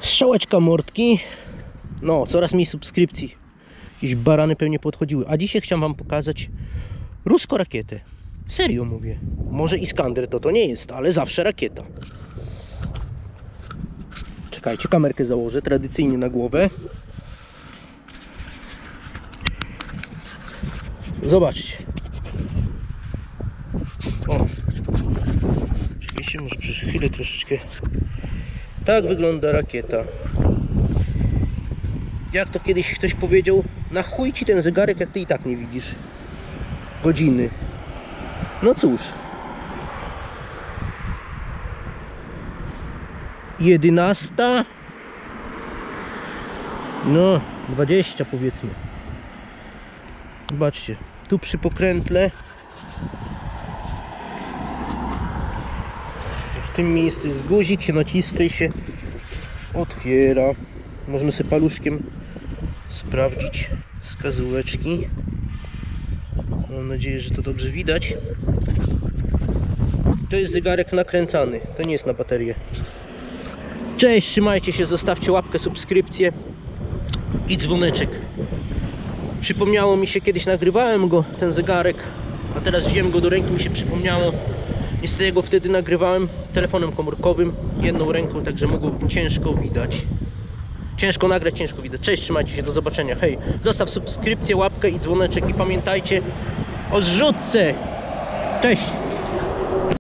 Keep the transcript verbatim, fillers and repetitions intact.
Strzałeczka mordki. No, coraz mniej subskrypcji. Jakieś barany pewnie podchodziły. A dzisiaj chciałem wam pokazać ruską rakietę. Serio mówię. Może Iskander to to nie jest, ale zawsze rakieta. Czekajcie, kamerkę założę tradycyjnie na głowę. Zobaczcie. O. Oczywiście może przez chwilę troszeczkę. Tak wygląda rakieta. Jak to kiedyś ktoś powiedział, na chuj ci ten zegarek, jak ty i tak nie widzisz godziny. No cóż. Jedenasta. No, dwadzieścia powiedzmy. Zobaczcie, tu przy pokrętle. W tym miejscu jest guzik, się naciska i się otwiera. Możemy sobie paluszkiem sprawdzić wskazóweczki. Mam nadzieję, że to dobrze widać. To jest zegarek nakręcany, to nie jest na baterię. Cześć, trzymajcie się, zostawcie łapkę, subskrypcję i dzwoneczek. Przypomniało mi się, kiedyś nagrywałem go, ten zegarek, a teraz wziąłem go do ręki, mi się przypomniało. Niestety go wtedy nagrywałem telefonem komórkowym, jedną ręką, także mogło być ciężko widać. Ciężko nagrać, ciężko widać. Cześć, trzymajcie się, do zobaczenia. Hej, zostaw subskrypcję, łapkę i dzwoneczek i pamiętajcie o zrzutce. Cześć!